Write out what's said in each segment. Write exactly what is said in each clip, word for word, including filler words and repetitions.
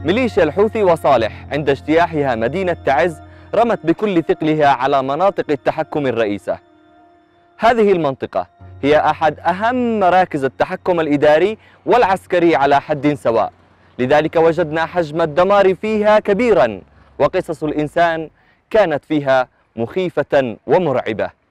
ميليشيا الحوثي وصالح عند اجتياحها مدينة تعز رمت بكل ثقلها على مناطق التحكم الرئيسة. هذه المنطقة هي أحد أهم مراكز التحكم الإداري والعسكري على حد سواء، لذلك وجدنا حجم الدمار فيها كبيرا، وقصص الإنسان كانت فيها مخيفة ومرعبة.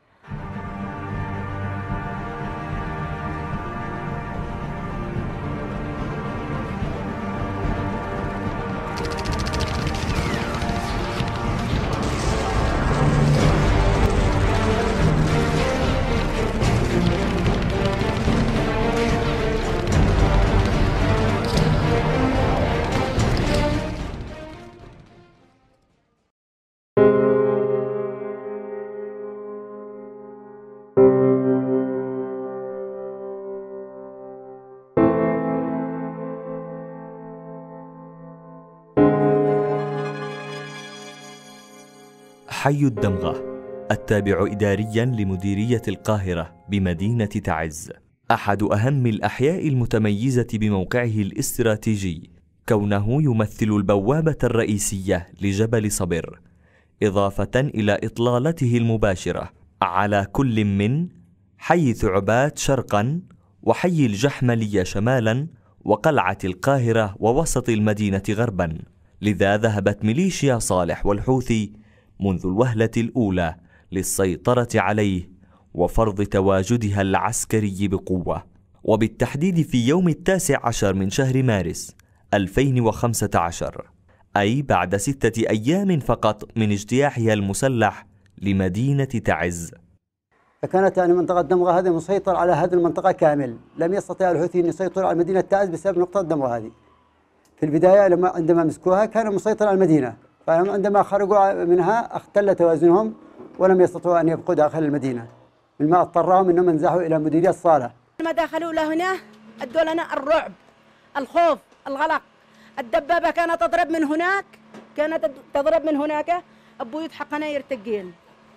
حي الدمغة التابع إداريا لمديرية القاهرة بمدينة تعز، أحد أهم الأحياء المتميزة بموقعه الاستراتيجي، كونه يمثل البوابة الرئيسية لجبل صبر، إضافة إلى إطلالته المباشرة على كل من حي ثعبات شرقا وحي الجحملية شمالا وقلعة القاهرة ووسط المدينة غربا. لذا ذهبت ميليشيا صالح والحوثي منذ الوهلة الأولى للسيطرة عليه وفرض تواجدها العسكري بقوة، وبالتحديد في يوم التاسع عشر من شهر مارس ألفين وخمسة عشر، أي بعد ستة أيام فقط من اجتياحها المسلح لمدينة تعز. فكانت يعني منطقة دمغة هذه مسيطر على هذه المنطقة كامل، لم يستطيع الحوثيين أن يسيطروا على مدينة تعز بسبب نقطة دمغة هذه. في البداية لما عندما مسكوها كانوا مسيطر على المدينة، فعندما خرجوا منها اختل توازنهم ولم يستطيعوا أن يبقوا داخل المدينة، مما اضطرهم أنهم ينزحوا إلى مديرية صالح. لما دخلوا لهنا أدوا لنا الرعب، الخوف، الغلق. الدبابة كانت تضرب من هناك، كانت تضرب من هناك، البيوت حقنا يرتقين،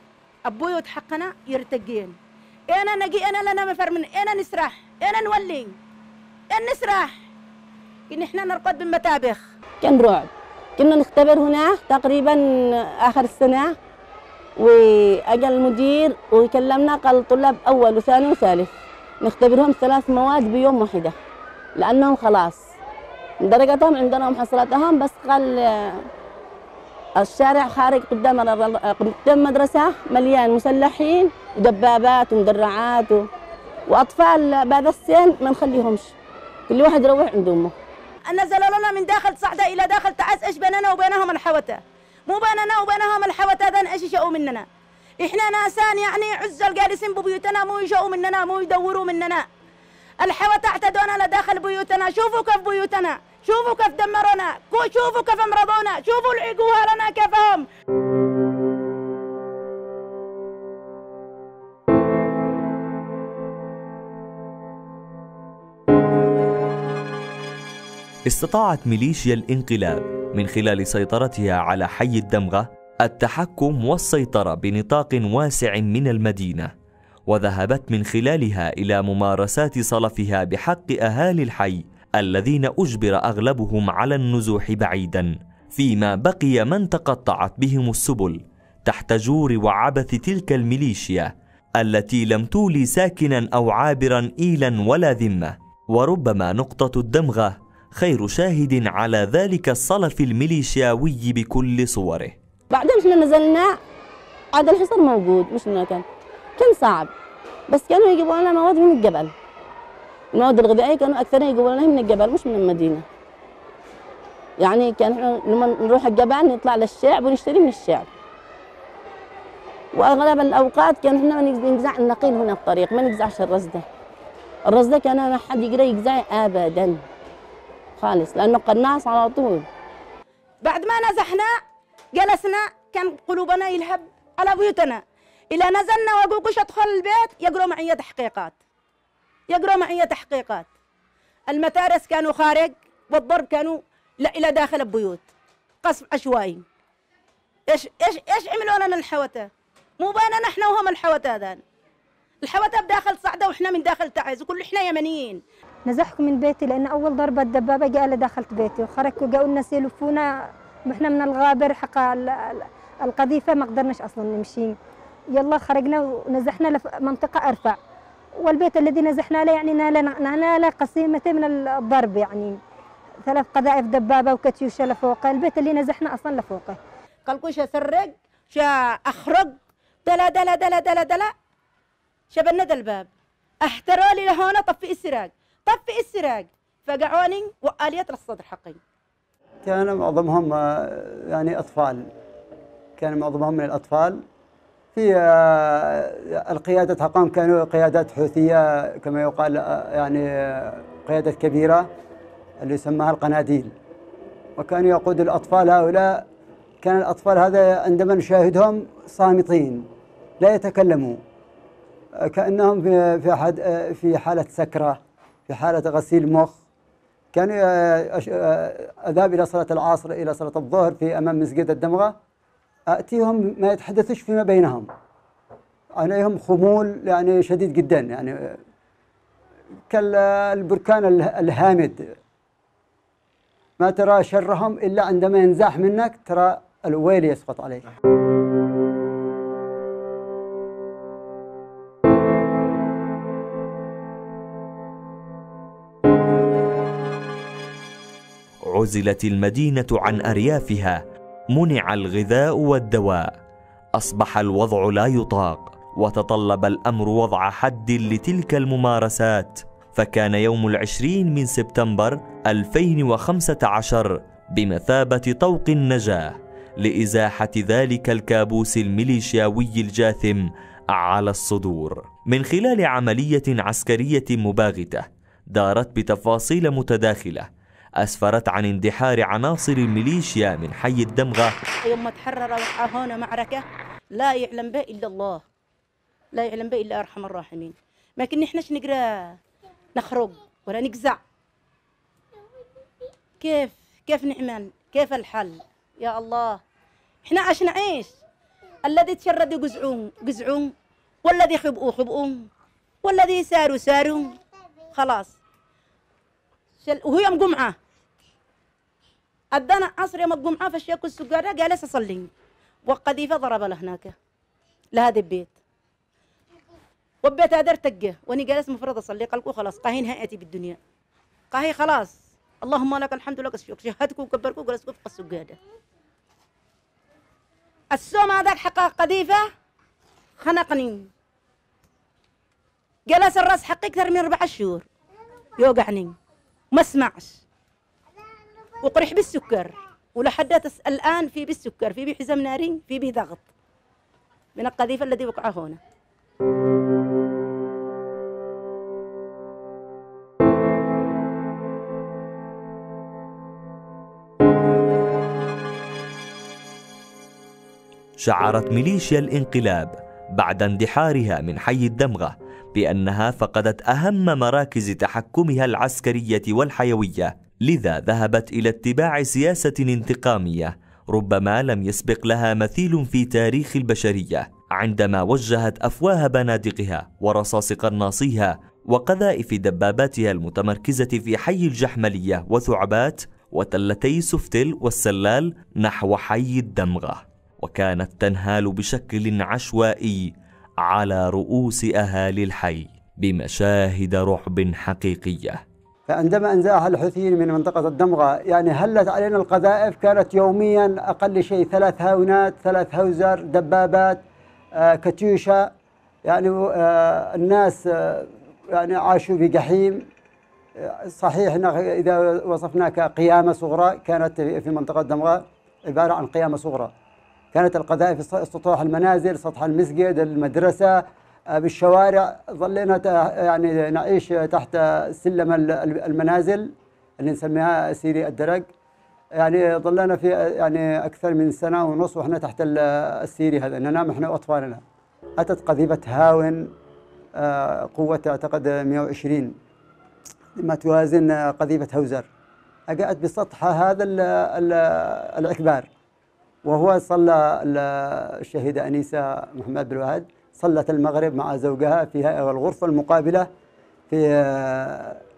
البيوت حقنا يرتقين. أنا نجي أنا لنا مفر من أنا نسرح، أنا نولي، أنا نسرح، إن إحنا نرقد بالمتابخ. كان رعب. كنا نختبر هنا تقريبا آخر السنة، وأجى المدير ويكلمنا قال طلاب أول وثاني وثالث نختبرهم ثلاث مواد بيوم واحدة، لأنهم خلاص درجتهم عندنا محصلاتهم، بس قال الشارع خارج قدام قدام مدرسة مليان مسلحين ودبابات ومدرعات و... وأطفال بعد السن ما نخليهمش، كل واحد يروح عند أمه. نزلوا لنا من داخل صعدة إلى داخل تعز، إيش بيننا وبينهم الحوتة؟ مو بيننا وبينهم الحوتة، ذن إيش يشقوا مننا؟ إحنا ناسان يعني عزل جالسين ببيوتنا، مو يشقوا مننا، مو يدوروا مننا. الحوتة اعتدونا لداخل بيوتنا، شوفوا كيف بيوتنا، شوفوا كيف دمرونا، شوفوا كيف امرضونا، شوفوا العقوها لنا كيفهم. استطاعت ميليشيا الانقلاب من خلال سيطرتها على حي الدمغة التحكم والسيطرة بنطاق واسع من المدينة، وذهبت من خلالها إلى ممارسات صلفها بحق أهالي الحي الذين أجبر أغلبهم على النزوح بعيدا، فيما بقي من تقطعت بهم السبل تحت جور وعبث تلك الميليشيا التي لم تولي ساكنا أو عابرا إيلا ولا ذمة. وربما نقطة الدمغة خير شاهد على ذلك الصلف الميليشياوي بكل صوره. بعدين احنا نزلنا عاد الحصار موجود، مش انه كان كان صعب، بس كانوا يجيبوا لنا مواد من الجبل، المواد الغذائيه كانوا اكثرها يجيبوا لنا من الجبل مش من المدينه. يعني كان احنا لما نروح الجبل نطلع للشعب ونشتري من الشعب، واغلب الاوقات كان احنا ما نجزع النقيل هنا الطريق، ما نجزعش الرصده. الرصده كان ما حد يقدر يجزع ابدا خالص، لانه قناص على طول. بعد ما نزحنا جلسنا كان قلوبنا يلهب على بيوتنا، إلى نزلنا وقوقش أدخل البيت يقروا معي تحقيقات، يقروا معي تحقيقات. المتارس كانوا خارج والضرب كانوا لا إلى داخل البيوت، قصف عشوائي. إيش إيش إيش عملوا لنا الحوتة؟ مو بيننا إحنا وهم الحوتة ذان. الحوتة بداخل صعدة وإحنا من داخل تعز، وكل إحنا يمنيين. نزحكم من بيتي لأن أول ضربة دبابة جاء دخلت بيتي وخرجوا جاءوا الناس يلفونا وإحنا من الغابر حق القذيفة ما قدرناش أصلا نمشي. يلا خرجنا ونزحنا لمنطقة أرفع، والبيت الذي نزحنا له يعني نال نال قسيمتين من الضرب، يعني ثلاث قذائف دبابة وكاتيوشا لفوقه. البيت اللي نزحنا أصلا لفوقه. قالكوا شا سرق شا أخرج دلا دلا دلا دلا دلا شبنا ذا الباب احتروا لي لهنا طفي السراج طفي السراج فقعوني وآليات الصدر حقي. كان معظمهم يعني أطفال، كان معظمهم من الأطفال. في القيادة حقهم كانوا قيادات حوثية كما يقال، يعني قيادة كبيرة اللي يسمىها القناديل، وكانوا يقودوا الأطفال هؤلاء. كان الأطفال هذا عندما نشاهدهم صامتين لا يتكلموا، كأنهم في في في حالة سكرة، في حالة غسيل مخ. كانوا أذهب إلى صلاة العصر إلى صلاة الظهر في أمام مسجد الدمغة، أتيهم ما يتحدثوش فيما بينهم، عليهم خمول يعني شديد جدا، يعني كالبركان الهامد. ما ترى شرهم إلا عندما ينزاح منك ترى الويل يسقط عليك. عزلت المدينة عن أريافها، منع الغذاء والدواء، أصبح الوضع لا يطاق، وتطلب الأمر وضع حد لتلك الممارسات. فكان يوم العشرين من سبتمبر ألفين وخمسة عشر بمثابة طوق النجاة لإزاحة ذلك الكابوس الميليشياوي الجاثم على الصدور، من خلال عملية عسكرية مباغتة دارت بتفاصيل متداخلة أسفرت عن اندحار عناصر الميليشيا من حي الدمغة. يوم ما تحرر هنا معركة لا يعلم به إلا الله، لا يعلم به إلا أرحم الراحمين. ما كنا إحناش نقرأ نخرج ولا نقزع. كيف كيف نعمل؟ كيف الحل؟ يا الله إحنا عاش نعيش. الذي تشردوا قزعون قزعون، والذي خبؤوا خبؤون، والذي ساروا ساروا، خلاص. وهو يوم جمعة أدانا عصر يوم الجمعة فالشيخ السجارة جالس أصلي والقذيفة ضرب له هناك لهذا البيت، والبيت هذا ارتقى وأني جالس مفرد أصلي. قالوا خلاص قاهين هاتي بالدنيا، قاهي خلاص اللهم لك الحمد لك الشكر، شهدكم وكبركم وجلسكم في السجادة. السوم هذاك حق قذيفة خنقني، جلس الراس حقي أكثر من أربع شهور يوقعني ما اسمعش، وقرح بالسكر، ولحد الآن في بالسكر، في بحزام ناري، في به ضغط من القذيفة الذي وقع هنا. شعرت ميليشيا الانقلاب بعد اندحارها من حي الدمغة بأنها فقدت أهم مراكز تحكمها العسكرية والحيوية، لذا ذهبت إلى اتباع سياسة انتقامية ربما لم يسبق لها مثيل في تاريخ البشرية، عندما وجهت أفواه بنادقها ورصاص قناصيها وقذائف دباباتها المتمركزة في حي الجحملية وثعبات وتلتي سفتل والسلال نحو حي الدمغة، وكانت تنهال بشكل عشوائي على رؤوس أهالي الحي بمشاهد رعب حقيقية. فعندما انزاح الحوثيين من منطقة الدمغة يعني هلت علينا القذائف، كانت يوميا أقل شيء ثلاث هاونات، ثلاث هوزر، دبابات، آه كاتيوشا. يعني آه الناس آه يعني عاشوا في جحيم. آه صحيح إن إذا وصفناها كقيامة صغرى، كانت في منطقة الدمغة عبارة عن قيامة صغرى. كانت القذائف سطوح المنازل، سطح المسجد، المدرسة، بالشوارع. ظلينا يعني نعيش تحت سلم المنازل اللي نسميها سيري الدرج. يعني ظلنا في يعني أكثر من سنة ونص وإحنا تحت السيري هذا، ننام إحنا وأطفالنا. أتت قذيفة هاون قوة أعتقد مئة وعشرين، ما توازن قذيفة هوزر، أجاءت بسطح هذا العكبار. وهو صلى الشهيدة أنيسة محمد بالوهد، صلت المغرب مع زوجها في الغرفة المقابلة في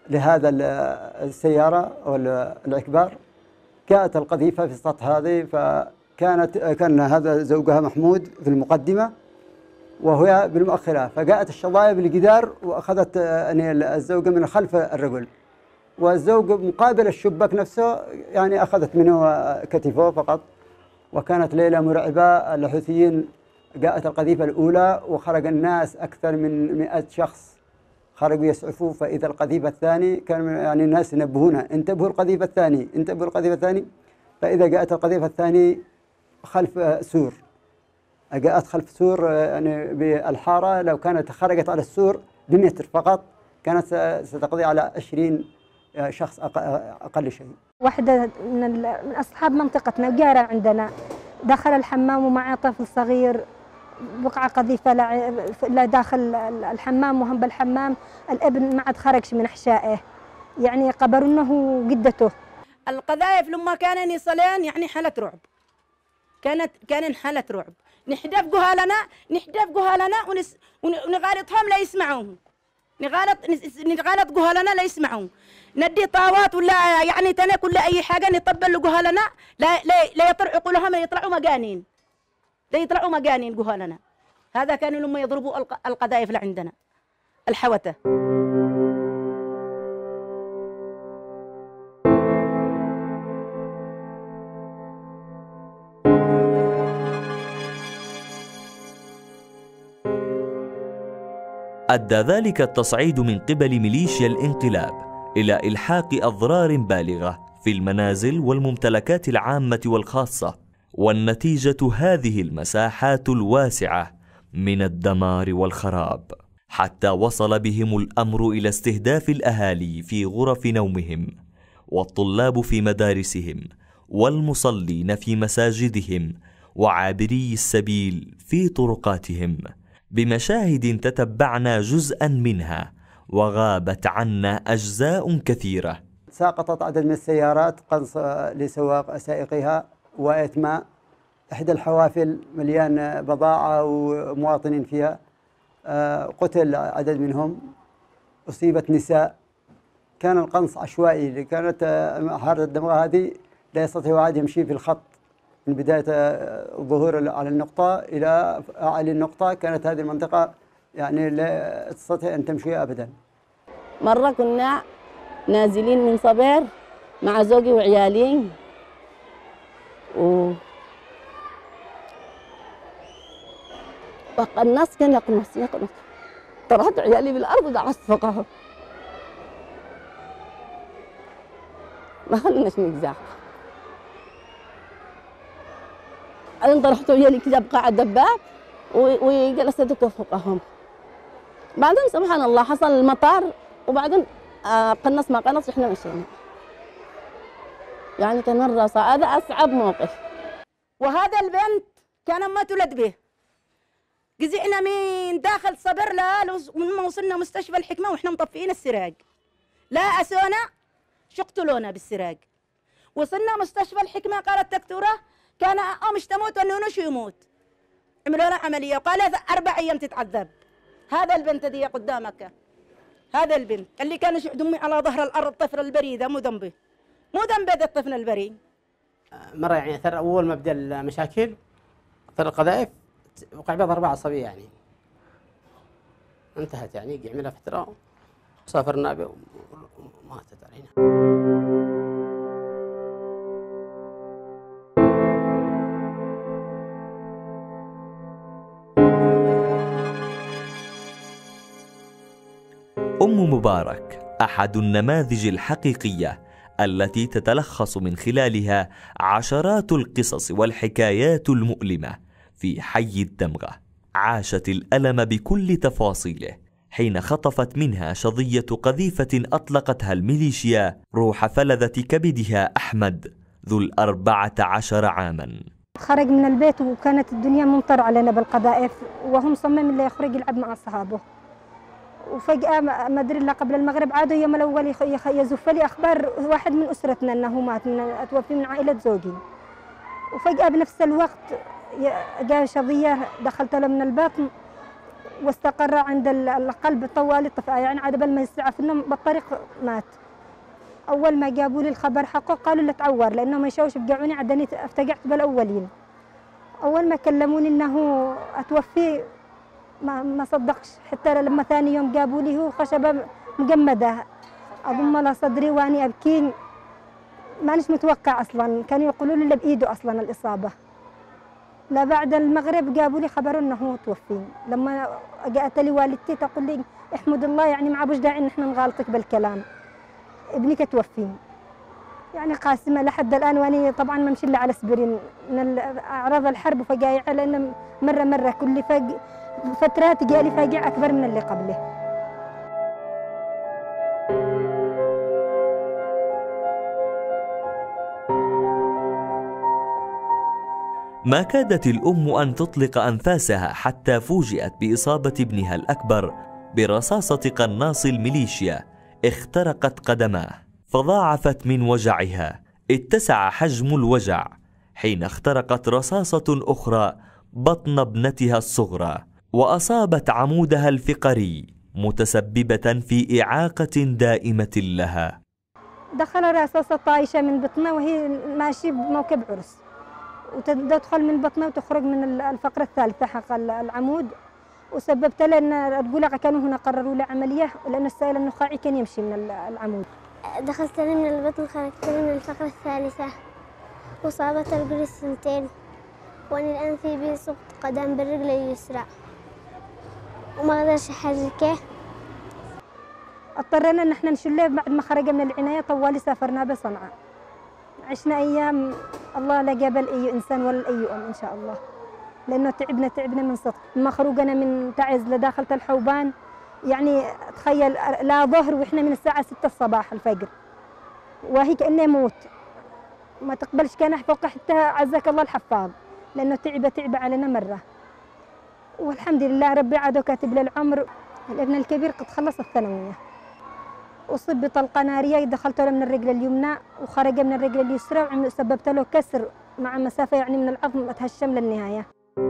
لهذا السيارة أو العكبار. جاءت القذيفة في السطح هذه، فكانت كان هذا زوجها محمود في المقدمة وهي بالمؤخرة، فجاءت الشظايا بالجدار وأخذت يعني الزوجة من خلف الرجل، والزوج مقابل الشباك نفسه يعني أخذت منه كتفه فقط. وكانت ليلة مرعبة. الحوثيين جاءت القذيفة الأولى وخرج الناس أكثر من مئة شخص خرجوا يسعفوا، فإذا القذيفة الثاني كان يعني الناس ينبهونا انتبهوا القذيفة الثاني انتبهوا القذيفة الثاني. فإذا جاءت القذيفة الثاني خلف سور، جاءت خلف سور يعني بالحارة، لو كانت خرجت على السور بمتر فقط كانت ستقضي على عشرين شخص أقل شيء. واحدة من أصحاب منطقتنا جارة عندنا دخل الحمام ومعه طفل صغير، بقعة قذيفة لا داخل الحمام وهم بالحمام، الابن ما عاد خرجش من أحشائه، يعني قبرنه جدته. القذائف لما كان يصلين يعني حالة رعب، كانت كان حالة رعب. نحدف جهالنا نحدف جهالنا ونس ونغالطهم لا يسمعون، نغالط نغالط جهالنا لا يسمعون، ندي طاوات ولا يعني تنا كل أي حاجة نطبل جهالنا لا لا لا يطلعوا لهم يطلعوا مجانين، لا يطلعوا مجانين جهالنا. هذا كانوا لما يضربوا القذائف لعندنا الحوته. أدى ذلك التصعيد من قبل ميليشيا الانقلاب إلى إلحاق أضرار بالغة في المنازل والممتلكات العامة والخاصة، والنتيجة هذه المساحات الواسعة من الدمار والخراب، حتى وصل بهم الأمر إلى استهداف الأهالي في غرف نومهم، والطلاب في مدارسهم، والمصلين في مساجدهم، وعابري السبيل في طرقاتهم، بمشاهد تتبعنا جزءا منها وغابت عنا أجزاء كثيرة. ساقطت عدد من السيارات قنص لسواق سائقها وإتماء، إحدى الحوافل مليان بضاعة ومواطنين فيها، قتل عدد منهم، أصيبت نساء. كان القنص عشوائي، اللي كانت حارة الدمغة هذه لا يستطيع أحد يمشي في الخط من بداية الظهور على النقطة إلى أعلى النقطة. كانت هذه المنطقة يعني لا تستطيع أن تمشي أبدا. مرة كنا نازلين من صبير مع زوجي وعيالي، و بقى الناس كان يقنص يقنص، طرحت عيالي بالأرض ودعست فوقهم، ما خلناش نجزع. بعدين طرحت عيالي كذا بقاع الدباب وجلست فوقهم. بعدين سبحان الله حصل المطار، وبعدين آه قنص ما قنص احنا مشينا. يعني كان مرة صعب، هذا أصعب موقف. وهذا البنت كان ما تولد به، جزعنا من داخل صبر لا لما وصلنا مستشفى الحكمة واحنا مطفئين السراج، لا أسونا شقتلونا بالسراج. وصلنا مستشفى الحكمة قالت الدكتورة كان أو مش تموت وأنه شو يموت، عملوا لنا عملية وقال أربع أيام تتعذب. هذا البنت دي قدامك، هذا البنت اللي كان دمي على ظهر الأرض، الطفل البري ذا مو ذنبه، مو ذنبه ذا الطفل البري. مرة يعني أثر أول ما بدأ المشاكل أثر القذائف وقع بها ضربة عصبية، يعني انتهت يعني عملها فترة وسافرنا به وماتت علينا. أم مبارك أحد النماذج الحقيقية التي تتلخص من خلالها عشرات القصص والحكايات المؤلمة في حي الدمغة. عاشت الألم بكل تفاصيله حين خطفت منها شظية قذيفة أطلقتها الميليشيا روح فلذة كبدها أحمد ذو الأربعة عشر عاما. خرج من البيت وكانت الدنيا ممطر علينا بالقذائف، وهم صمم اللي يخرج يلعب مع أصحابه. وفجأة ما أدري إلا قبل المغرب عادوا يوم الأول يزف لي أخبار واحد من أسرتنا أنه مات، من أتوفي من عائلة زوجي. وفجأة بنفس الوقت جاء شظية دخلت له من الباطن واستقر عند القلب طوال طفاه، يعني عاد بال ما يسعى في النوم بالطريق مات. اول ما جابوا لي الخبر حقه قالوا له تعور لانه ما يشوش بقعوني عدني افتقعت بالاولين. اول ما كلموني انه اتوفي ما ما صدقش، حتى لما ثاني يوم جابوا لي هو خشبه مجمده اضم على صدري واني ابكي، مانيش متوقع اصلا، كانوا يقولوا لي بايده اصلا الاصابه. لا بعد المغرب جابوا لي خبر انه هو توفي. لما جاءت لي والدتي تقول لي احمد الله، يعني ما عبوش داعي ان احنا نغالطك بالكلام، ابنك توفي. يعني قاسمه لحد الان، واني طبعا ما مشي الا على اسبرين من اعراض الحرب وفقايعها، لان مره مره كل فق فترات جالي فاقع اكبر من اللي قبله. ما كادت الأم أن تطلق أنفاسها حتى فوجئت بإصابة ابنها الأكبر برصاصة قناص الميليشيا اخترقت قدماه، فضاعفت من وجعها. اتسع حجم الوجع حين اخترقت رصاصة أخرى بطن ابنتها الصغرى وأصابت عمودها الفقري، متسببة في إعاقة دائمة لها. دخل رصاصة طايشة من بطنها وهي ماشي بموكب عرس، وتدخل من بطنها وتخرج من الفقرة الثالثة حق العمود، وسببت لأن القلق كانوا هنا قرروا لي عملية لأن السائل النخاعي كان يمشي من العمود. دخلت لي من البطن، خرجت لي من الفقرة الثالثة، وصابت القلب السنتين، وأنا الآن في بي سقط قدم بالرجل اليسرى وما أقدرش أحركه. اضطرينا ان احنا نشله بعد ما خرج من العناية. طوالي سافرنا بصنعاء، عشنا أيام الله لا قبل أي إنسان ولا أي أم إن شاء الله، لأنه تعبنا تعبنا من صدق. لما خروجنا من تعز لداخلة الحوبان، يعني تخيل لا ظهر وإحنا من الساعة ستة الصباح الفجر، وهي كأنه موت ما تقبلش كان فوق حتى عزك الله الحفاظ، لأنه تعبة تعبة علينا مرة. والحمد لله ربي عادو كاتب له العمر. الابن الكبير قد خلص الثانوية، أصيب بطلقة نارية دخلت له من الرجل اليمنى وخرج من الرجل اليسرى، وسببت له كسر مع مسافة يعني من العظم تهشم للنهاية.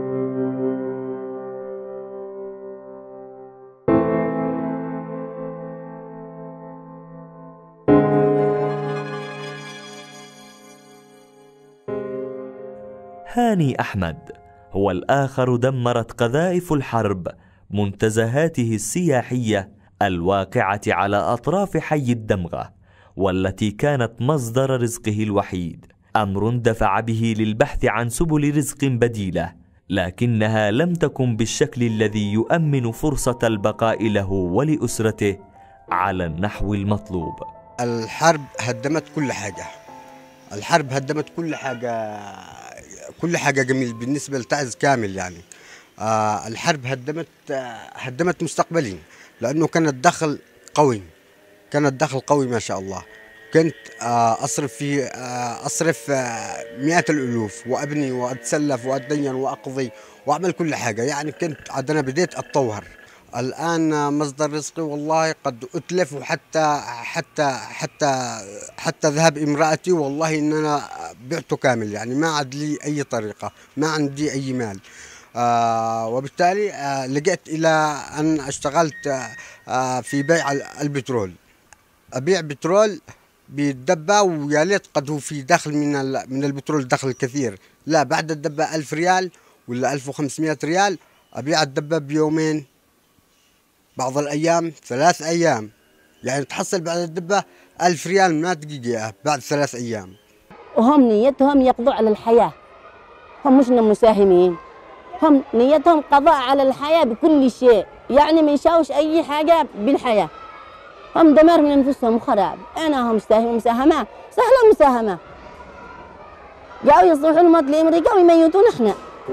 هاني أحمد هو الآخر دمرت قذائف الحرب منتزهاته السياحية الواقعة على أطراف حي الدمغة، والتي كانت مصدر رزقه الوحيد، أمر دفع به للبحث عن سبل رزق بديلة، لكنها لم تكن بالشكل الذي يؤمن فرصة البقاء له ولأسرته على النحو المطلوب. الحرب هدمت كل حاجة، الحرب هدمت كل حاجة، كل حاجة جميل بالنسبة لتعز كامل. يعني آه الحرب هدمت آه هدمت مستقبلي، لأنه كان الدخل قوي، كان الدخل قوي ما شاء الله. كنت آه أصرف في آه أصرف آه مئات الألوف، وأبني وأتسلف وأتدين وأقضي وأعمل كل حاجة. يعني كنت عاد أنا بديت أتطور. الآن مصدر رزقي والله قد أتلف، وحتى حتى حتى حتى ذهب امرأتي والله إن أنا بعته كامل. يعني ما عاد لي أي طريقة، ما عندي أي مال. آه وبالتالي آه لجأت إلى أن اشتغلت آه في بيع البترول، أبيع بترول بالدبة، ويا ليت قد هو في دخل من من البترول دخل كثير. لا بعد الدبة ألف ريال ولا ألف وخمسمئة ريال، أبيع الدبة بيومين، بعض الأيام ثلاث أيام. يعني تحصل بعد الدبة ألف ريال ما تجي بعد ثلاث أيام. وهم نيتهم يقضوا على الحياة، هم مش مساهمين، هم نيتهم قضاء على الحياة بكل شيء، يعني ما يشاوش أي حاجة بالحياة. هم دمار من أنفسهم وخراب. أنا هم مساهمة مساهمة سهلة مساهمة، جاوا يصلحوا الموت لأمريكا ويميتون إحنا.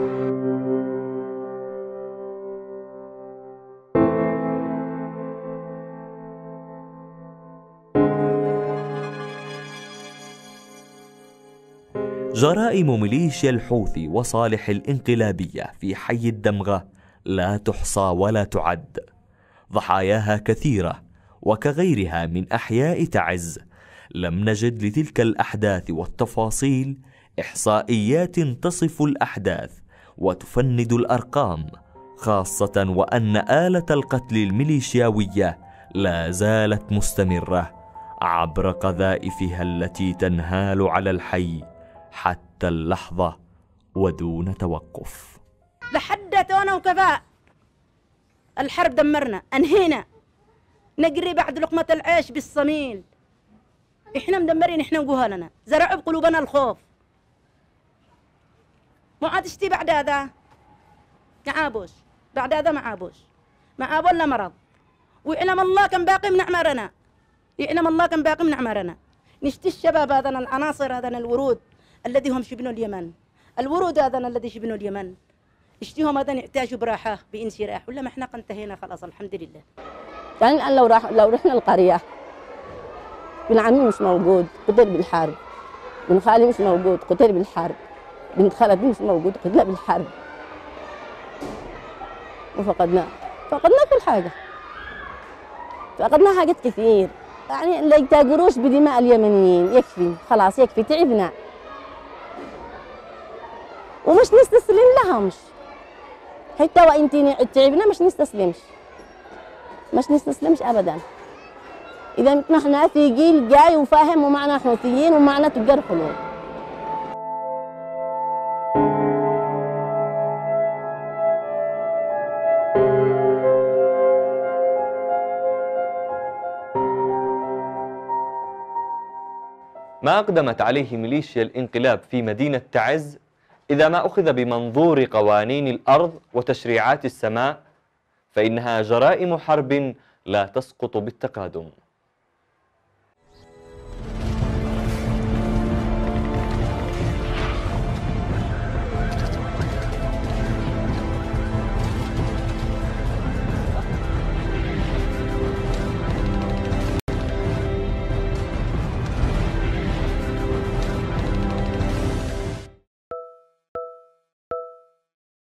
جرائم ميليشيا الحوثي وصالح الانقلابية في حي الدمغة لا تحصى ولا تعد، ضحاياها كثيرة، وكغيرها من أحياء تعز لم نجد لتلك الأحداث والتفاصيل إحصائيات تصف الأحداث وتفند الأرقام خاصة وأن آلة القتل الميليشياوية لا زالت مستمرة عبر قذائفها التي تنهال على الحي حتى اللحظة ودون توقف. لحد تونا وكفاء الحرب دمرنا، أنهينا، نجري بعد لقمة العيش بالصميل. إحنا مدمرين، إحنا وجهالنا زرعوا بقلوبنا الخوف. ما عاد اشتي بعد هذا معابوش، بعد هذا معابوش، معاب ولا مرض. ويعلم الله كم باقي من أعمارنا، يعلم الله كم باقي من أعمارنا. نشتي الشباب هذا العناصر، هذا الورود الذي هم شبنوا اليمن، الورود هذا الذي شبنوا اليمن، اشتيهم هذا يحتاجوا براحة بانشراح، ولا ما احنا انتهينا خلاص الحمد لله. يعني الآن لو راح لو رحنا القرية، بن عمي مش موجود قتل بالحرب، بن خالي مش موجود قتل بالحرب، بنت خالتي مش موجود قتل بالحرب، وفقدنا فقدنا كل حاجة، فقدنا حاجات كثير. يعني لا يتاجروش بدماء اليمنيين، يكفي خلاص، يكفي تعبنا ومش نستسلم لهمش، حتى وإن تعبنا مش نستسلمش، مش نستسلمش أبدا. إذا نحن في جيل جاي وفاهم ومعنا حوثيين ومعنا تجار حلول. ما أقدمت عليه ميليشيا الانقلاب في مدينة تعز إذا ما أخذ بمنظور قوانين الأرض وتشريعات السماء فإنها جرائم حرب لا تسقط بالتقادم.